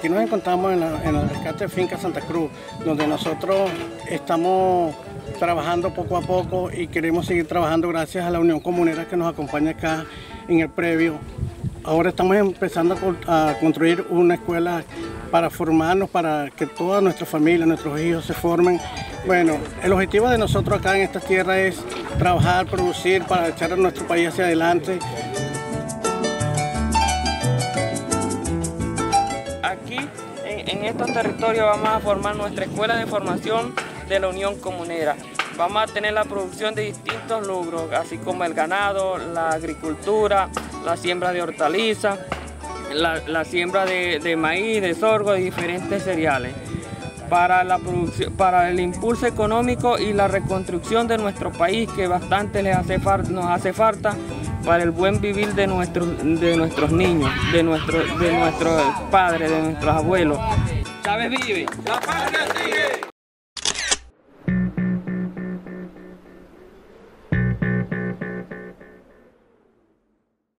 aquí nos encontramos en el rescate de Finca Santa Cruz, donde nosotros estamos trabajando poco a poco y queremos seguir trabajando gracias a la Unión Comunera que nos acompaña acá en el previo. Ahora estamos empezando a construir una escuela para formarnos, para que toda nuestra familia, nuestros hijos se formen. Bueno, el objetivo de nosotros acá en esta tierra es trabajar, producir para echar a nuestro país hacia adelante. Aquí, en estos territorios, vamos a formar nuestra escuela de formación de la Unión Comunera. Vamos a tener la producción de distintos rubros, así como el ganado, la agricultura, la siembra de hortalizas, la siembra de maíz, de sorgo y diferentes cereales. Para el impulso económico y la reconstrucción de nuestro país, que bastante nos hace falta para el buen vivir de nuestros niños, de nuestros padres, de nuestros abuelos. Chávez vive, la patria sigue.